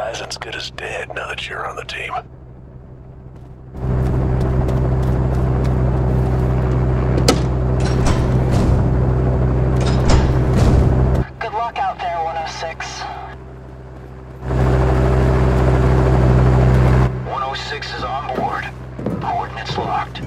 guy's as good as dead now that you're on the team. Good luck out there, 106. 106 is on board. Coordinates locked.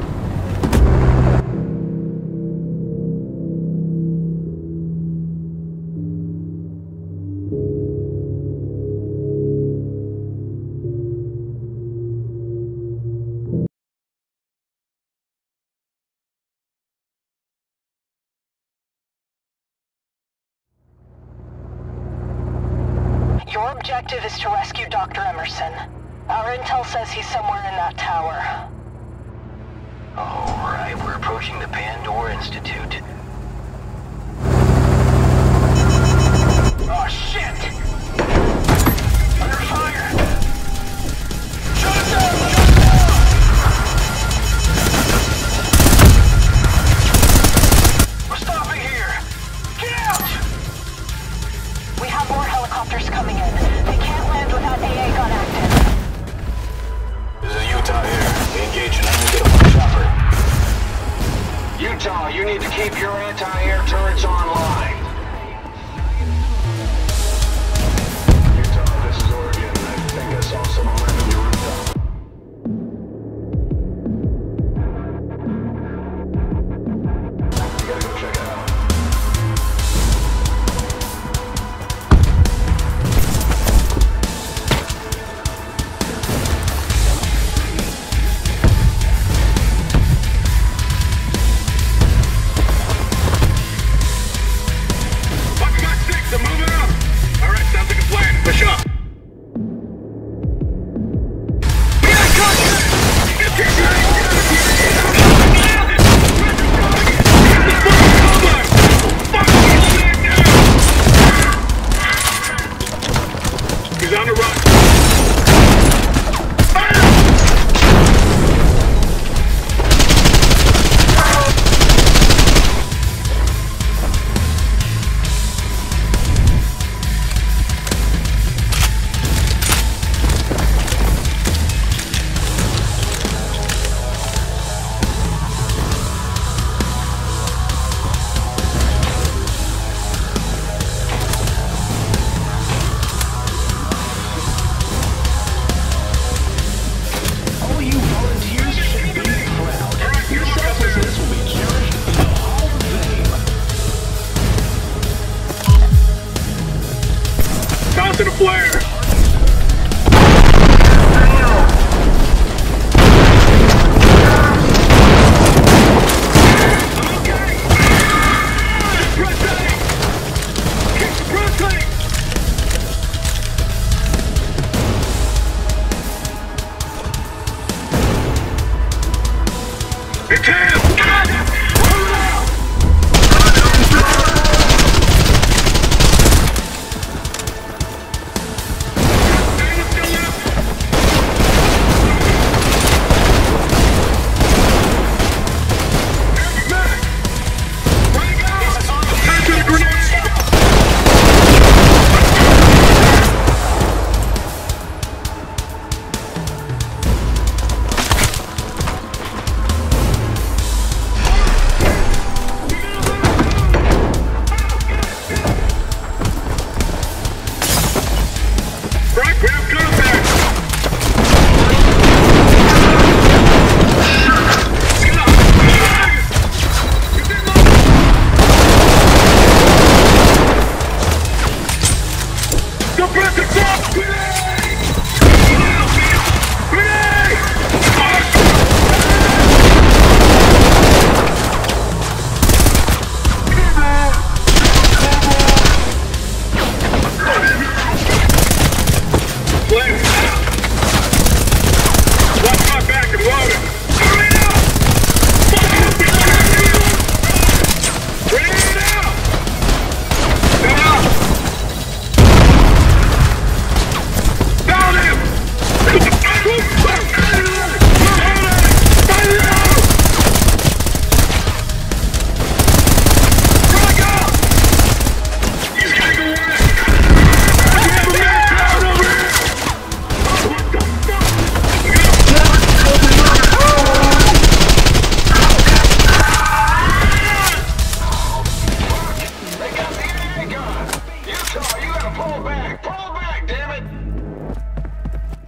Your objective is to rescue Dr. Emerson. Our intel says he's somewhere in that tower. Alright, we're approaching the Pandora Institute. Oh shit! Under fire! Shut it down! Shut it down! We're stopping here! Get out! We have more helicopters coming in. They can't land without AA gun active. This is Utah here. We engage an unhittable chopper. Utah, you need to keep your anti-air turrets online. Utah, this is Oregon. I think I saw some on your rooftop. You gotta go check it out.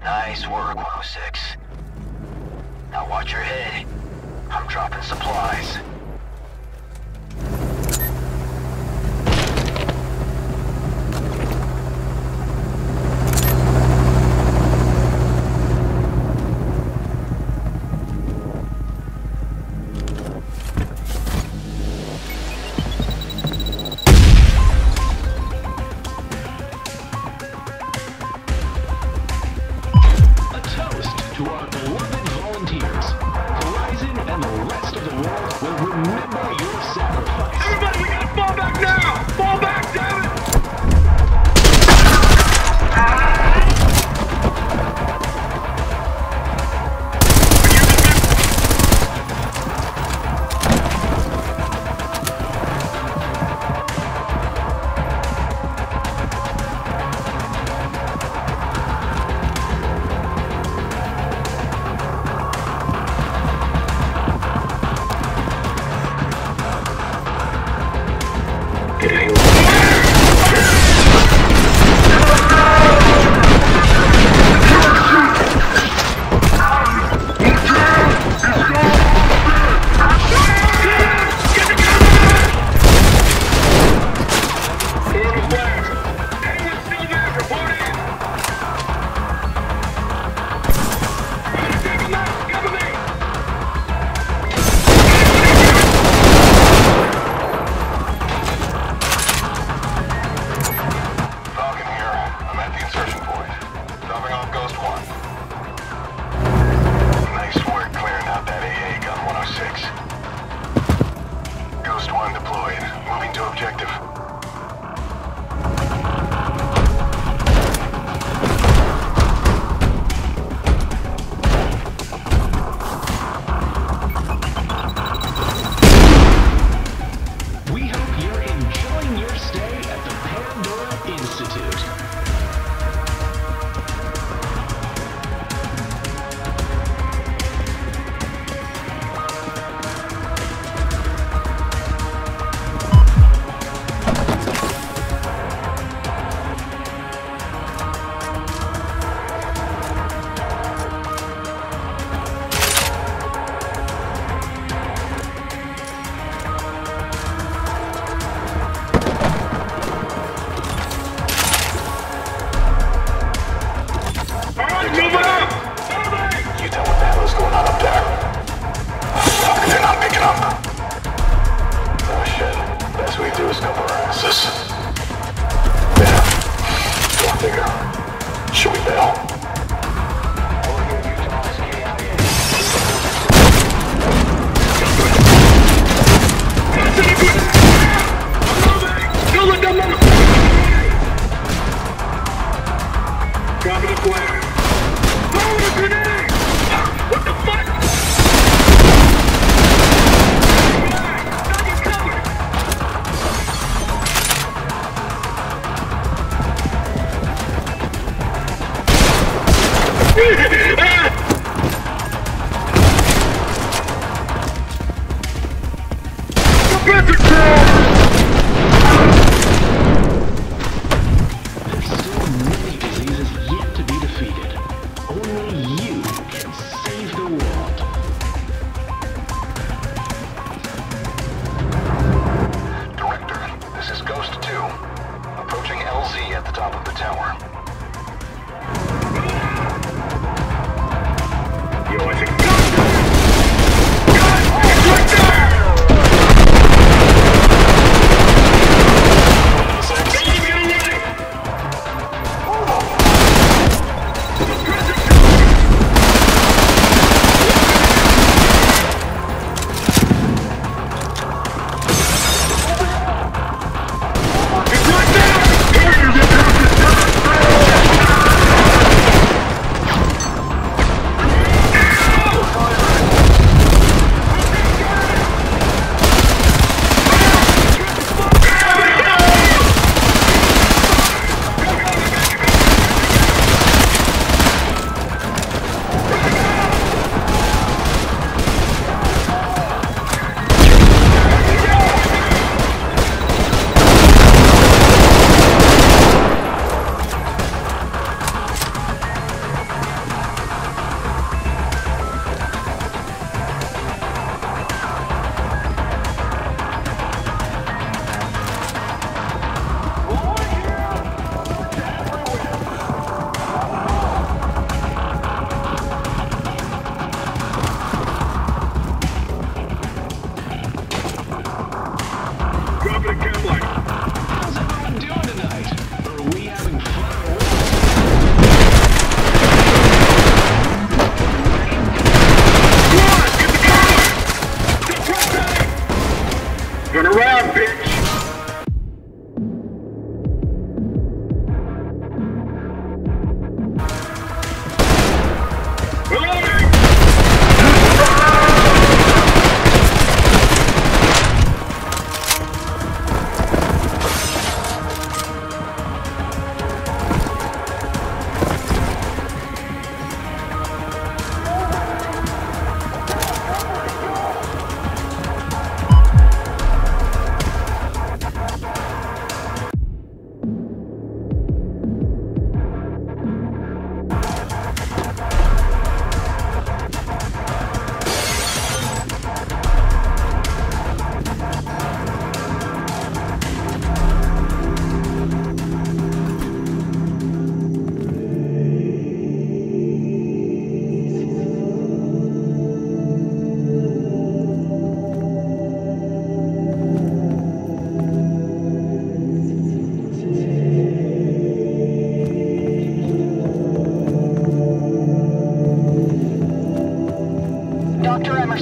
Nice work, 106. Now watch your head. I'm dropping supplies. To our beloved volunteers, Horizon and the rest of the world will remember your sacrifice. Everybody, we gotta fall back now! Fall back, damn it!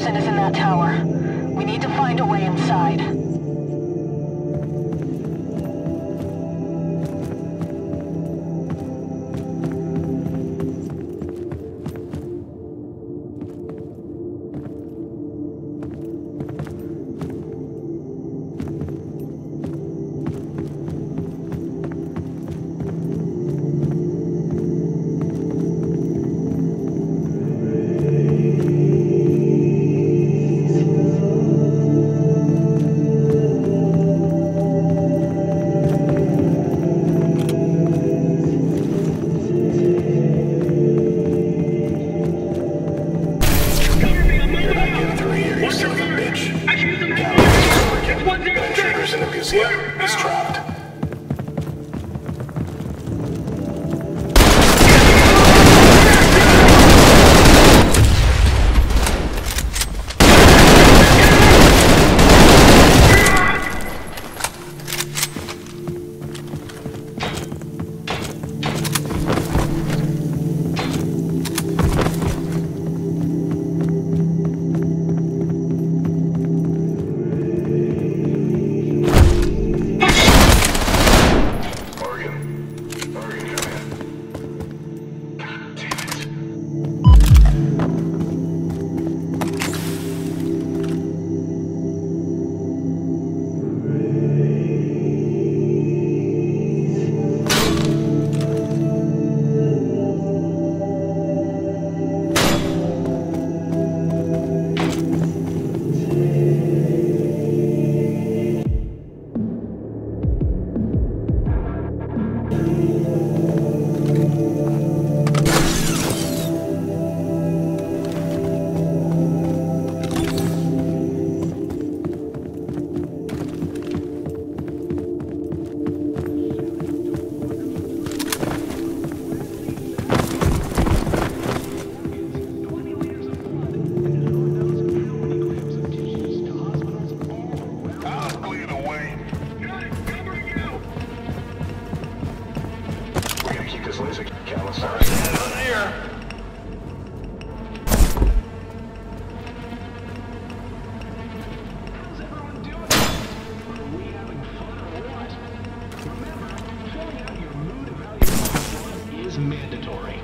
Anderson is in that tower. We need to find a way inside. He's trapped. Mandatory.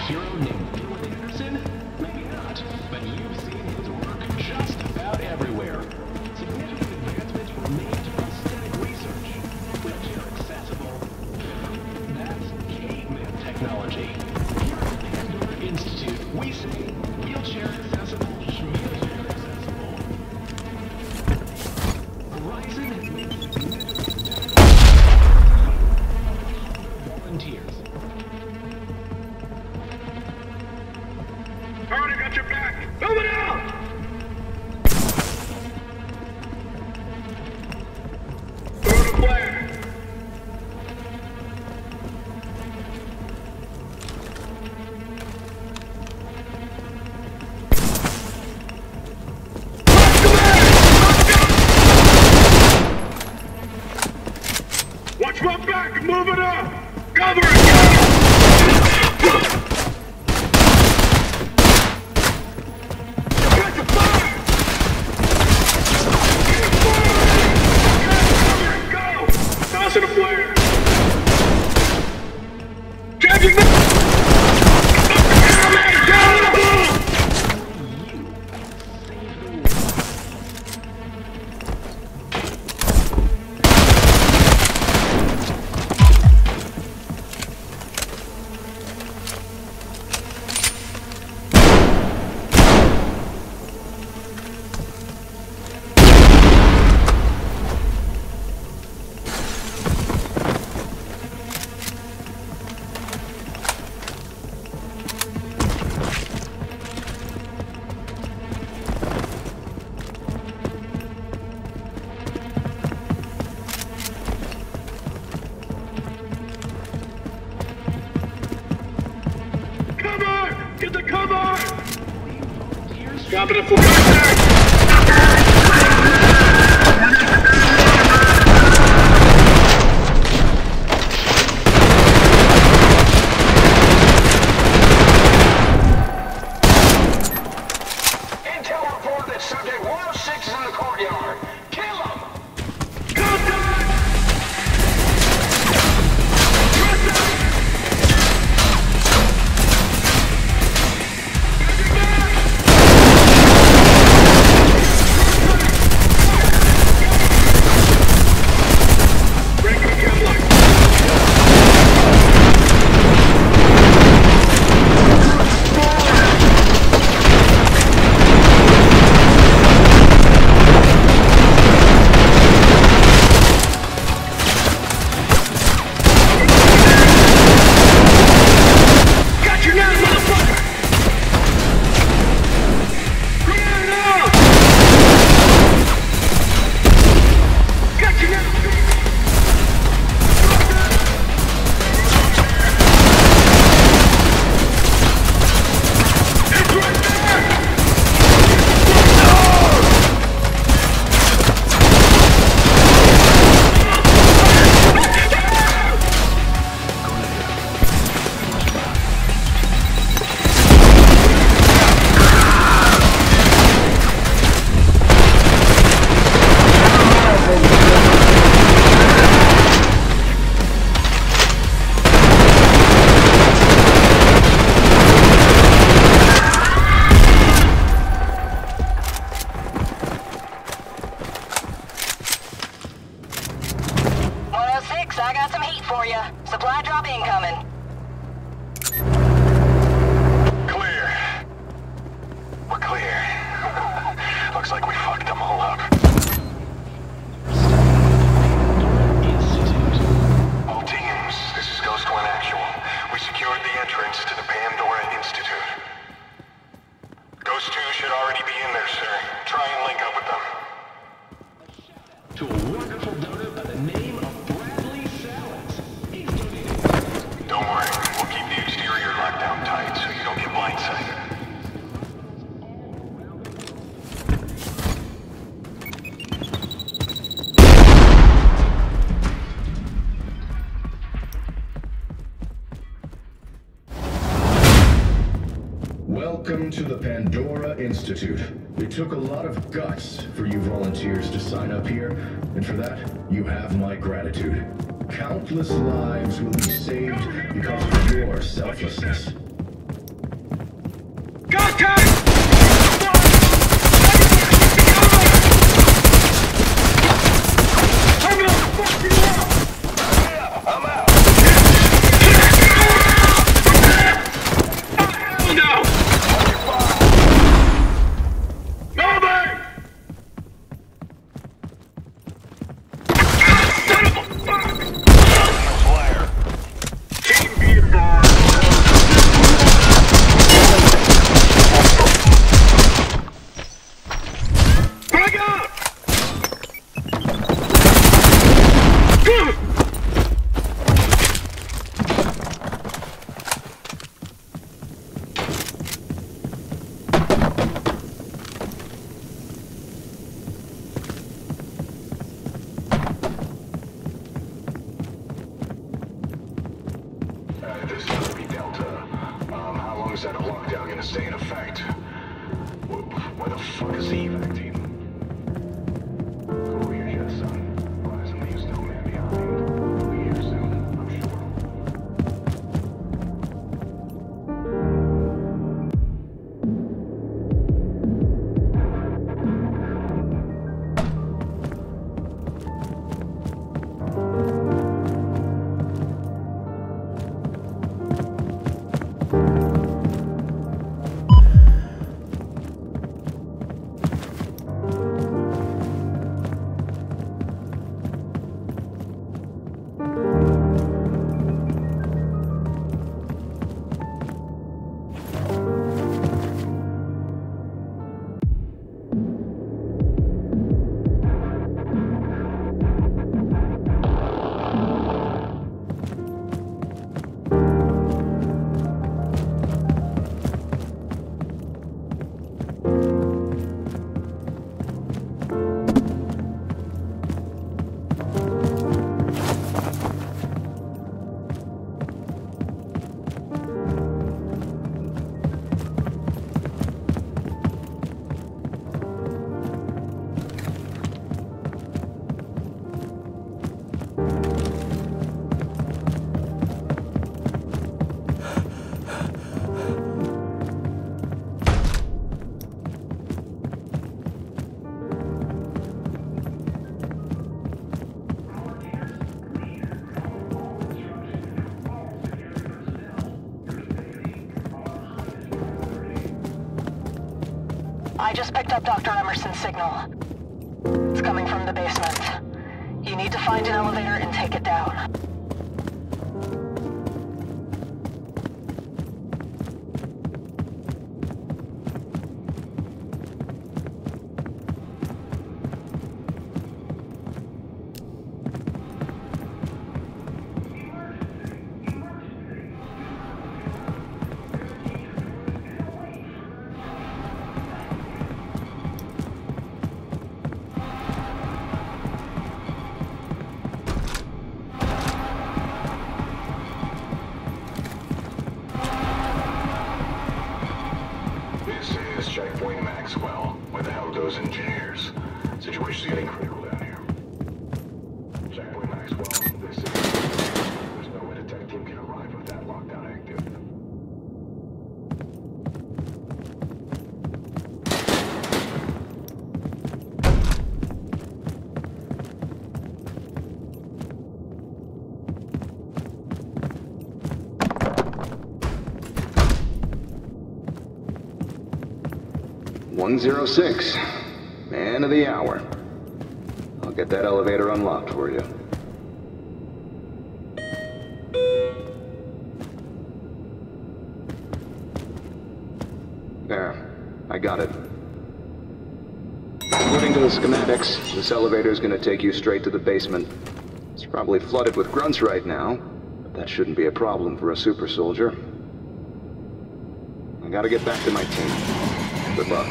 hero named Philip Anderson? Maybe not, but you've seen his work just about everywhere. Significant advancements were made to prosthetic research. Wheelchair accessible. That's caveman technology. Here at the Pandora Institute, we say wheelchair accessible, schmeelchair accessible. Horizon has made significant volunteers. Already got your back! Move it out! Throw the flare! Watch my back! Move it up! Cover it! Get the fire! Get fire! Cover it! Go! Toss it a flare! Changing the... Go! Get the cover! Dropping a full contact! Intel report that subject 106 is in the courtyard. Kill him! Contact! I got some heat for you. Supply drop incoming. Clear. We're clear. Looks like we fucked them all up. All teams, this is Ghost One Actual. We secured the entrance to the Pandora Institute. Ghost 2 should already be in there, sir. Try and link up with them. To a wonderful donor by the name of Bradley Salads. He's donated. Don't worry, we'll keep the exterior locked down tight so you don't get blindsided. Welcome to the Pandora Institute. It took a lot of guts for you volunteers to sign up here, and for that, you have my gratitude. Countless lives will be saved because of your selflessness. This is Ruby Delta. How long is that lockdown gonna stay in effect? Where the fuck is the evac team? Go over your jet, son. Rise and leaves no man behind. We'll be here soon, I'm sure. I just picked up Dr. Emerson's signal. It's coming from the basement. You need to find an elevator and take it down. This is Checkpoint Maxwell. Where the hell goes engineers? Situation's getting critical down here. Checkpoint Maxwell, this is... There's no way the tech team can arrive with that lockdown active. "106, man of the hour. I'll get that elevator unlocked for you." There, I got it. According to the schematics, this elevator is going to take you straight to the basement. It's probably flooded with grunts right now, but that shouldn't be a problem for a super soldier. I gotta get back to my team. Good luck.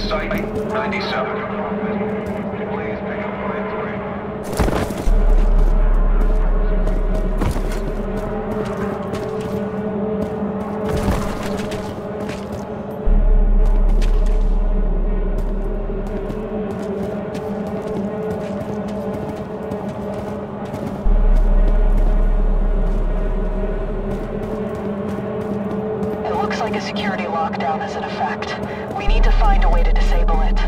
Site 97. Please pick up line 3. Like a security lockdown is in effect. We need to find a way to disable it.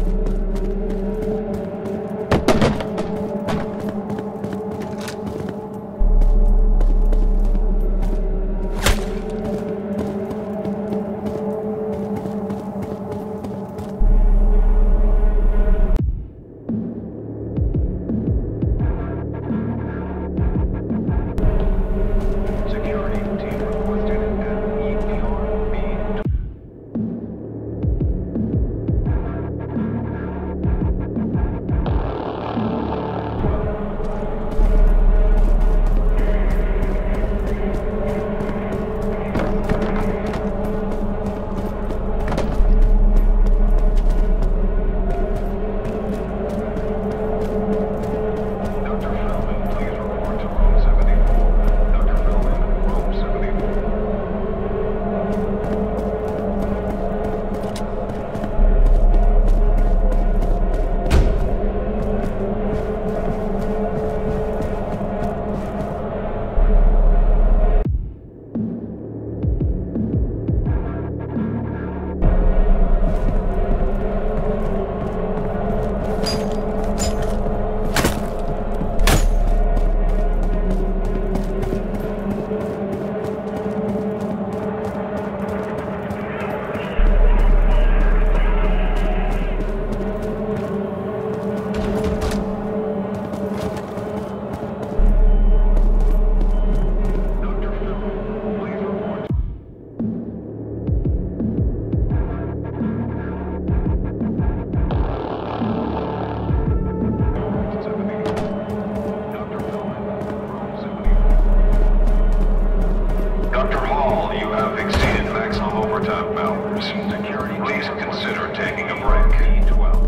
Please consider taking a break. 12.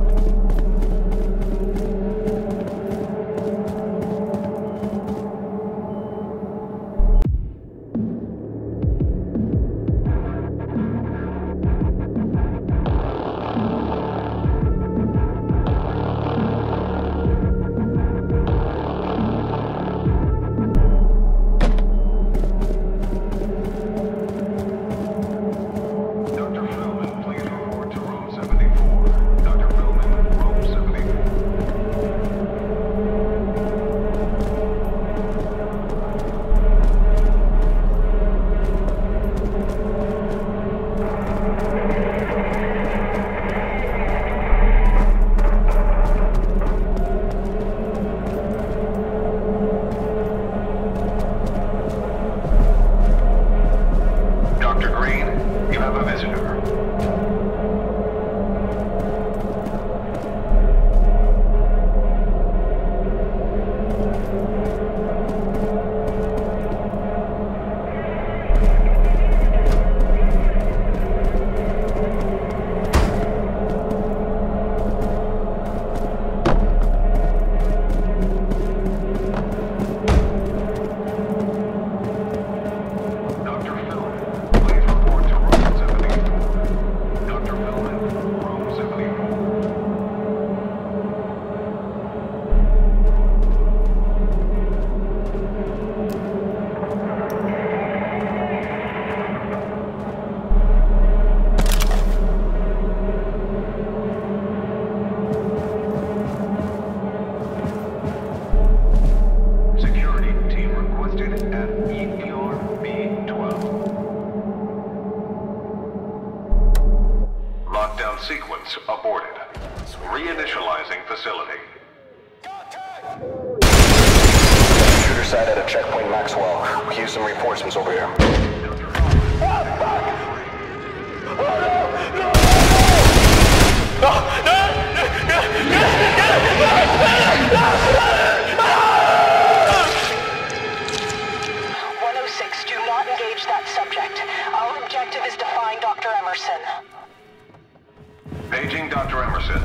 Sequence aborted. Reinitializing facility. Shooter sighted at checkpoint Maxwell. We can use some reinforcements over here. Do not engage that subject. Our objective is to find Dr. Emerson. Paging Dr. Emerson.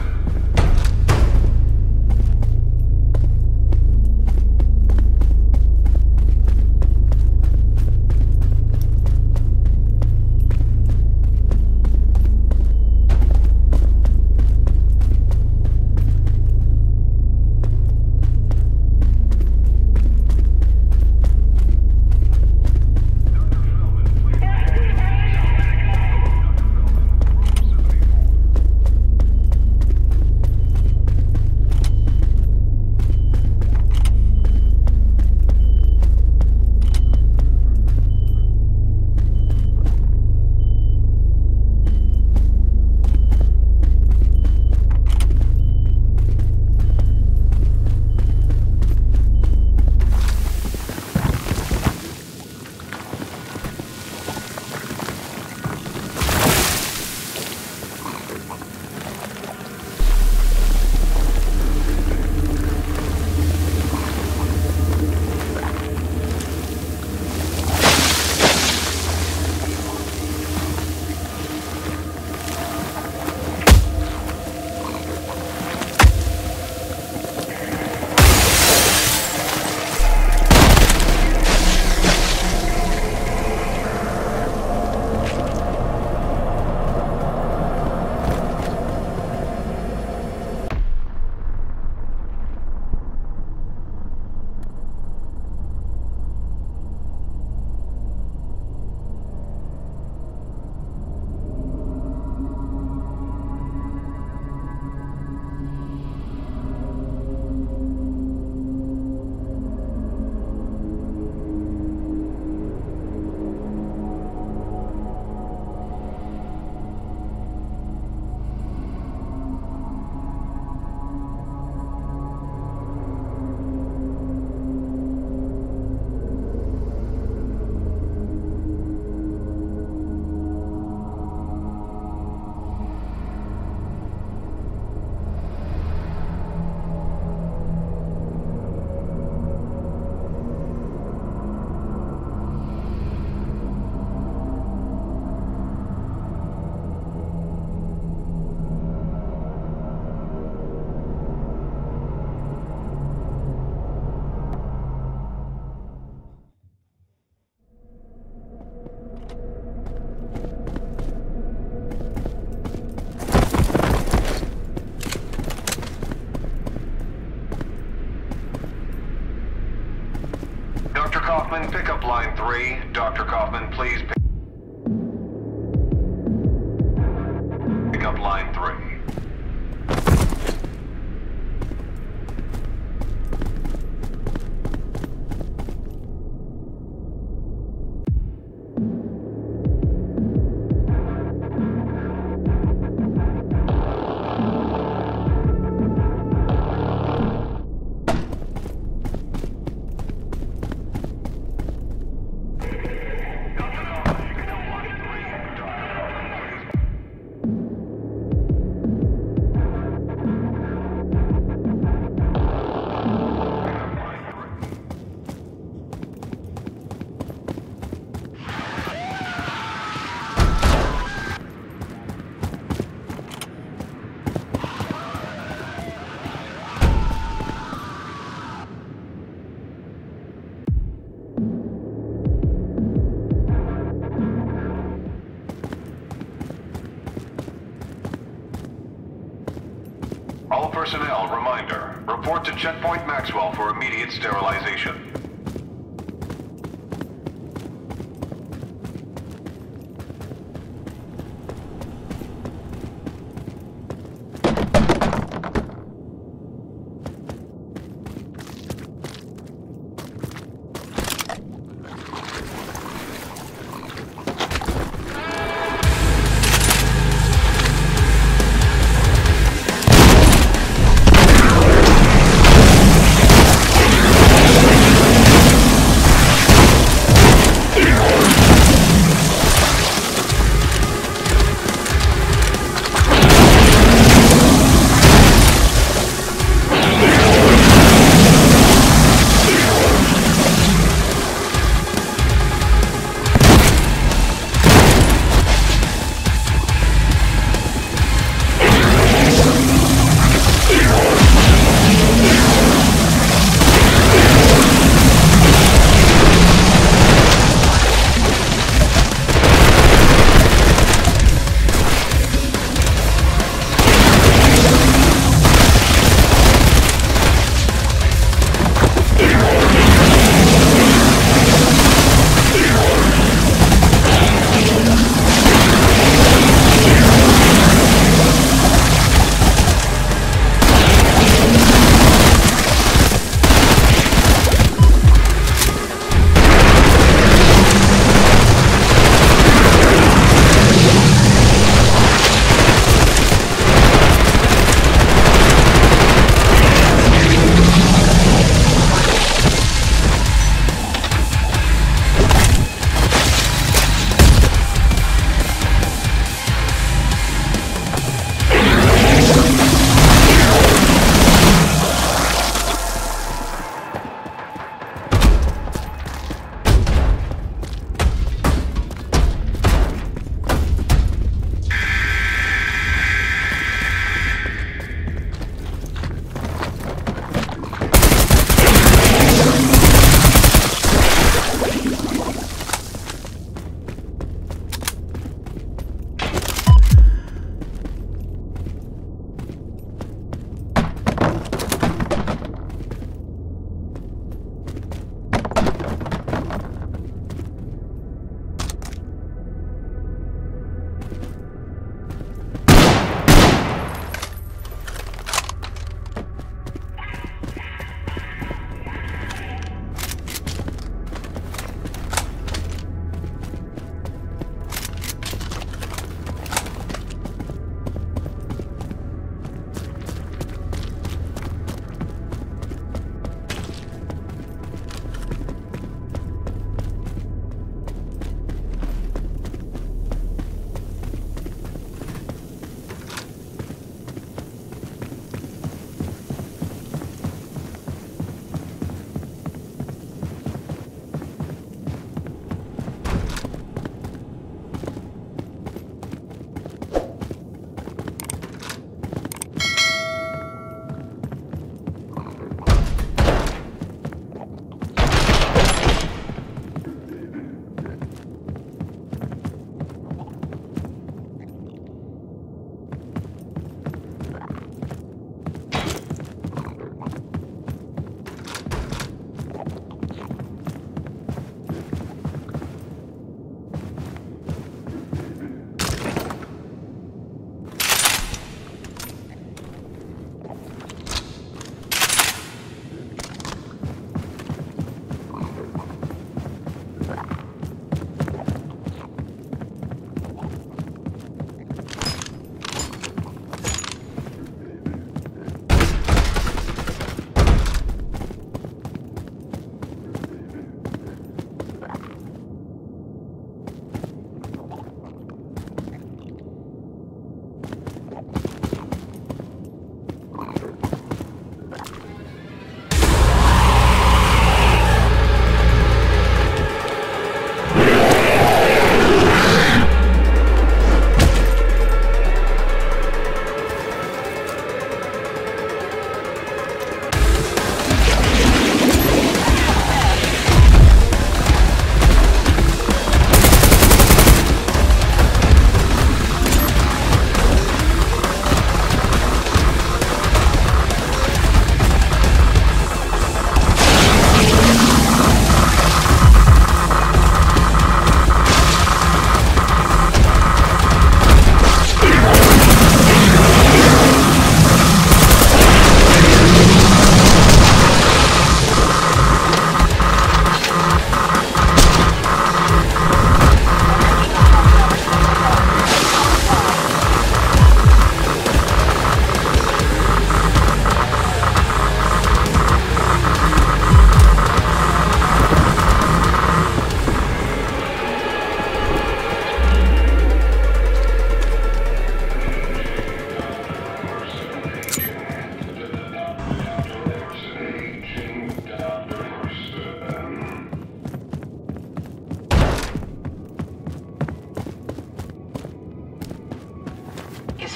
Dr. Kaufman, pick up line 3. Dr. Kaufman, please pick up line 3. All personnel, reminder. Report to Checkpoint Maxwell for immediate sterilization.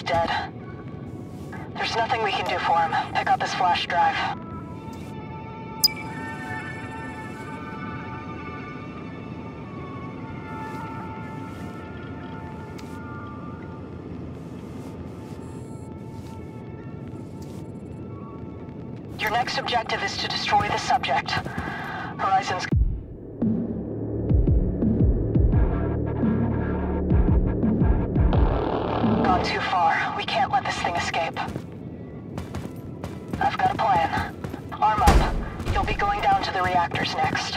he's dead. There's nothing we can do for him. Pick up his flash drive. Your next objective is to destroy the subject. Horizon's... gone too far. We can't let this thing escape. I've got a plan. Arm up. You'll be going down to the reactors next.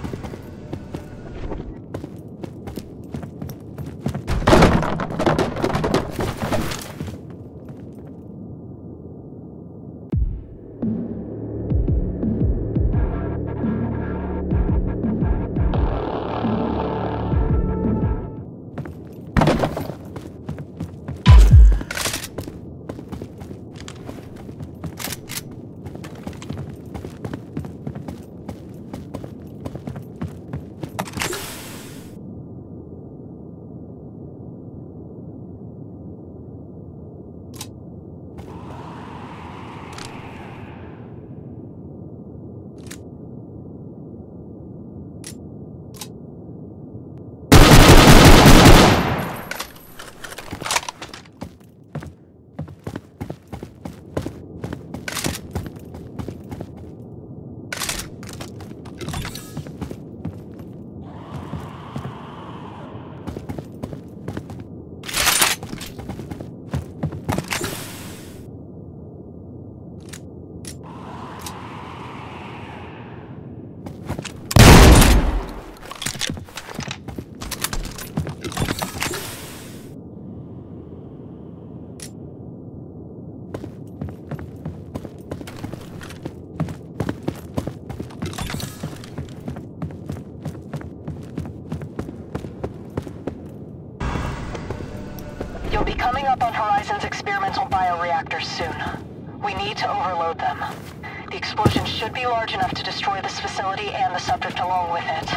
You'll be coming up on Horizon's experimental bioreactors soon. We need to overload them. The explosion should be large enough to destroy this facility and the subject along with it.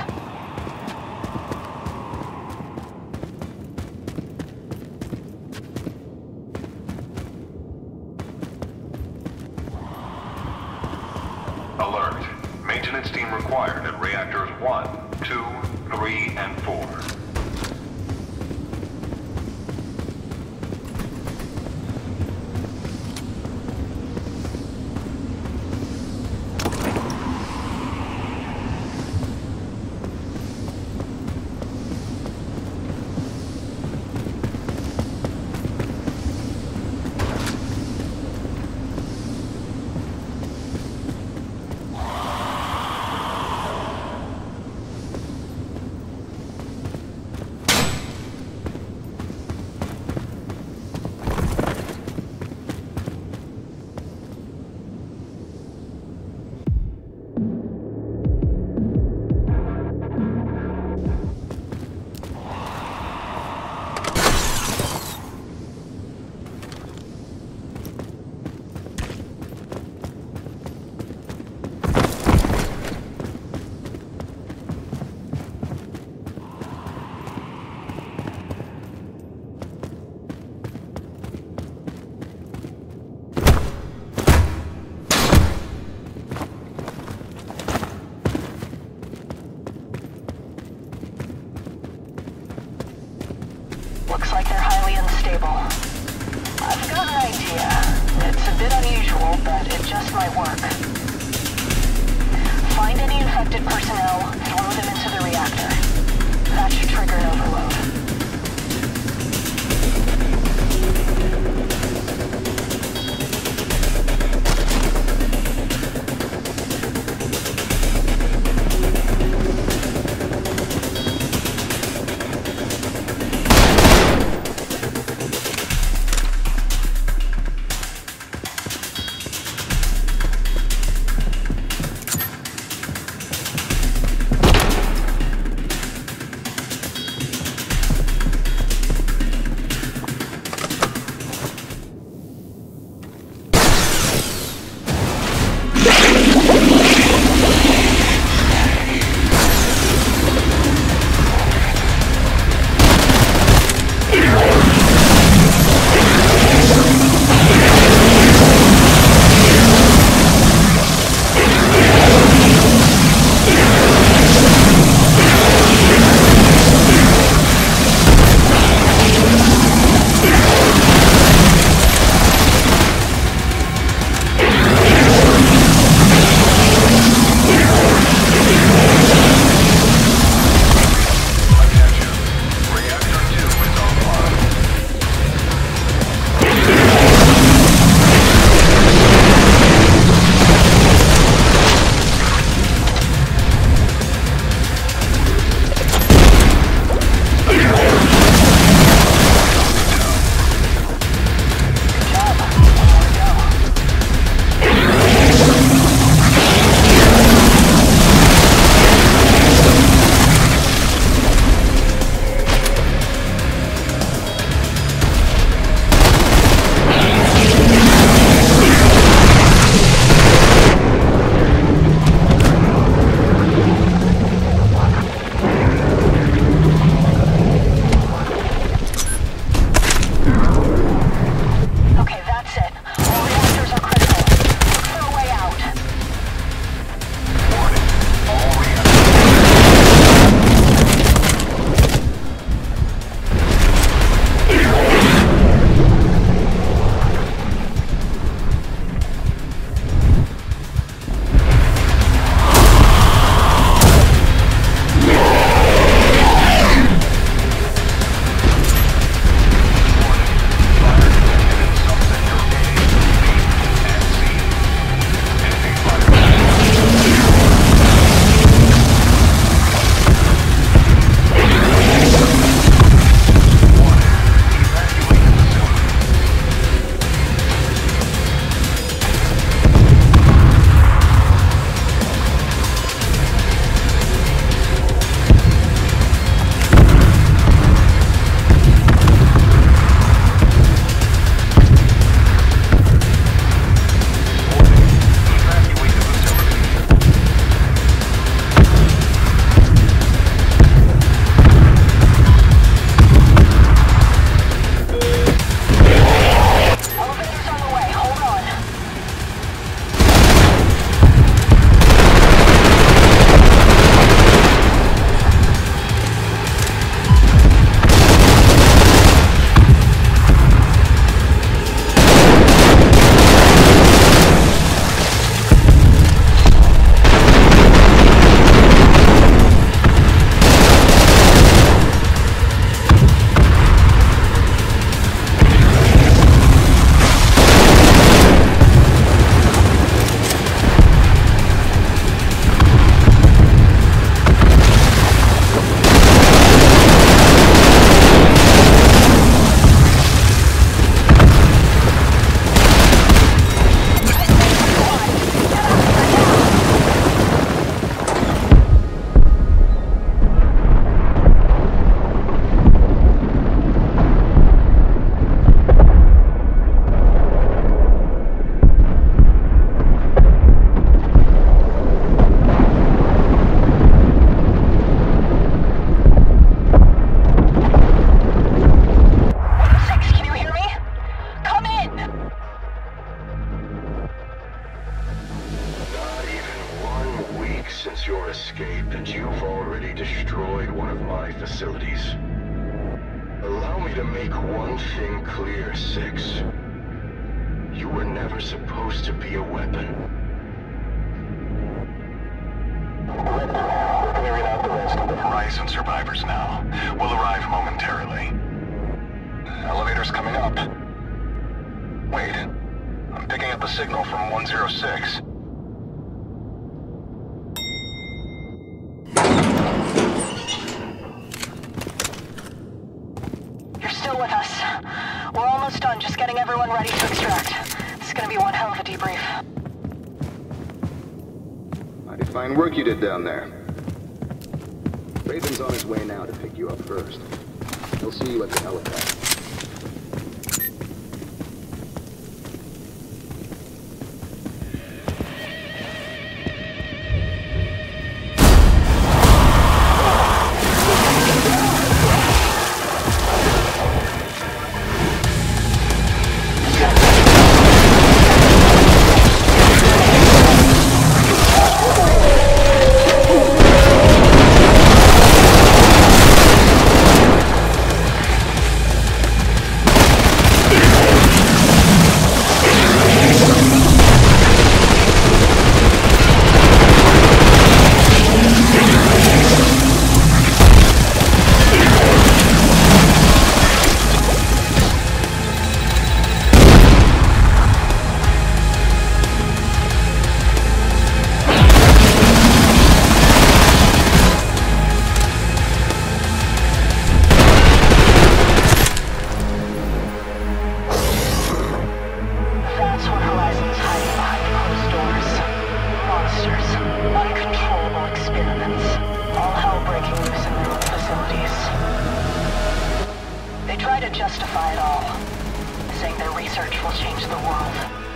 Alert. Maintenance team required at reactors 1, 2, 3, and 4. Looks like they're highly unstable. I've got an idea. It's a bit unusual, but it just might work. Find any infected personnel, throw them into the reactor. That should trigger an overload. facilities. Allow me to make one thing clear, 6. You were never supposed to be a weapon. We're clearing out the rest of the Horizon survivors now. We'll arrive momentarily. Elevator's coming up. Wait. I'm picking up a signal from 106. You're still with us. We're almost done, just getting everyone ready to extract. This is gonna be one hell of a debrief. Mighty fine work you did down there. Raven's on his way now to pick you up first. He'll see you at the helipad. Justify it all, saying their research will change the world.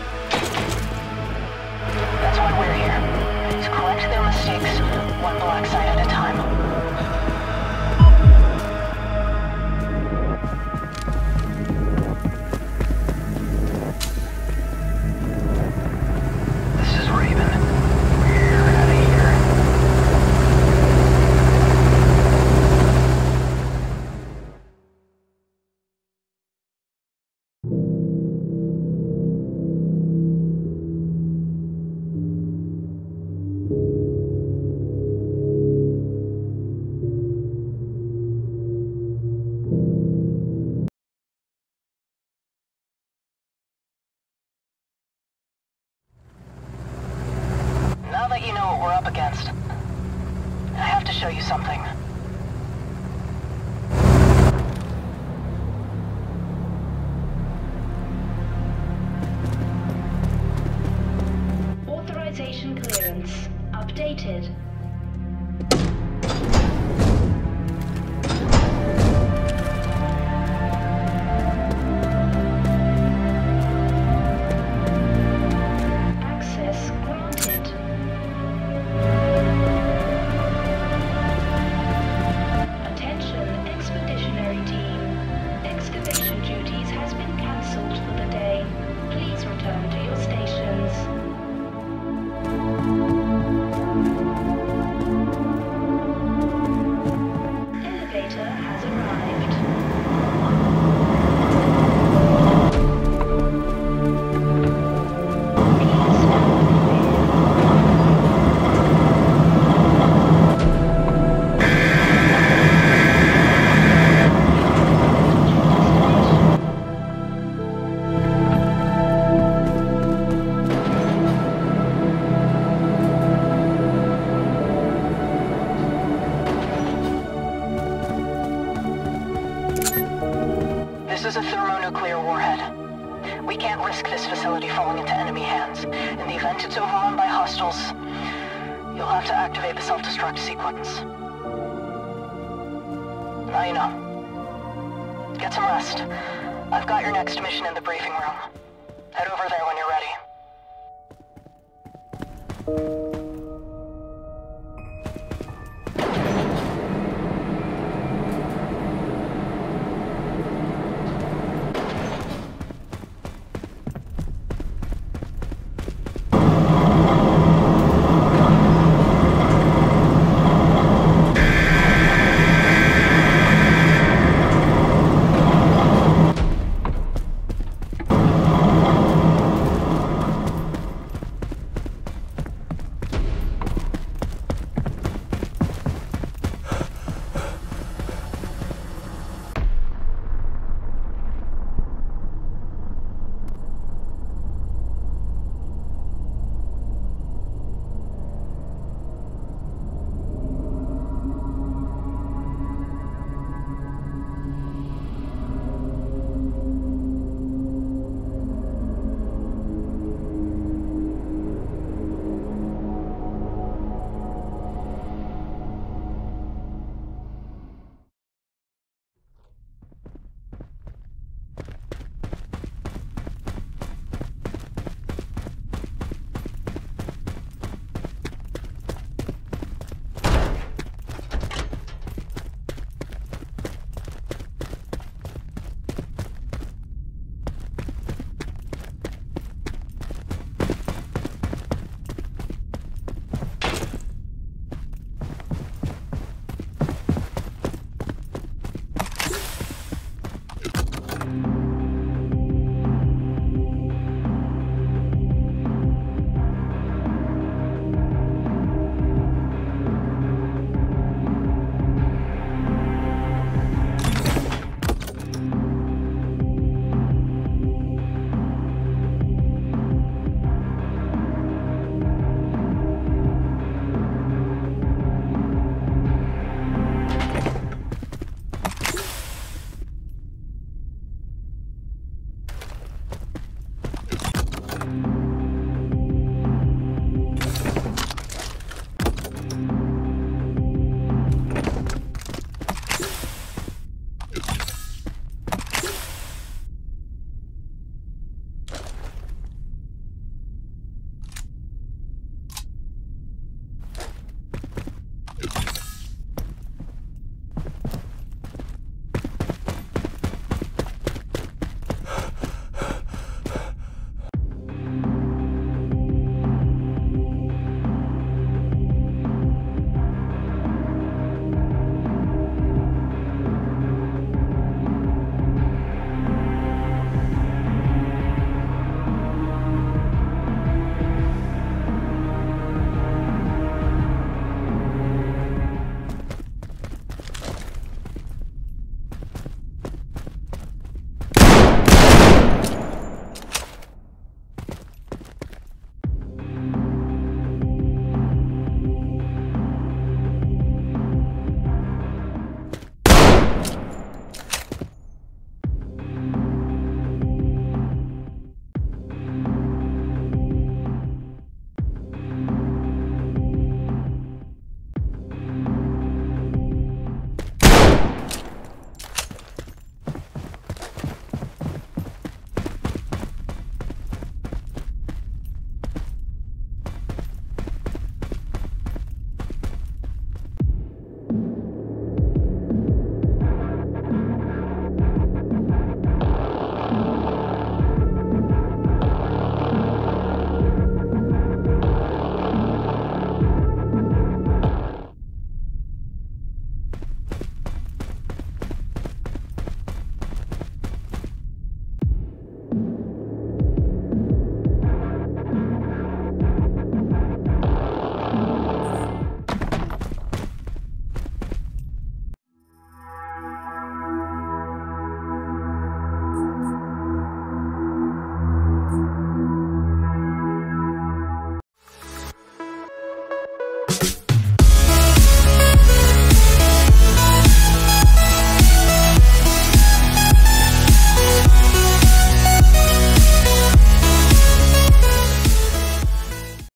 That's why we're here, to correct their mistakes, one black site at a time. This is Raven. We're out of here. Now that you know what we're up against, I have to show you something. Authorization clearance updated. Access granted. Attention, expeditionary team. Excavation duties has been cancelled for the day. Please return to your stations. Elevator has arrived. Please stand This is a thermonuclear warhead. We can't risk this facility falling into enemy hands. In the event it's overrun by hostiles, you'll have to activate the self-destruct sequence. Now you know. Get some rest. I've got your next mission in the briefing room. Head over there when you're ready.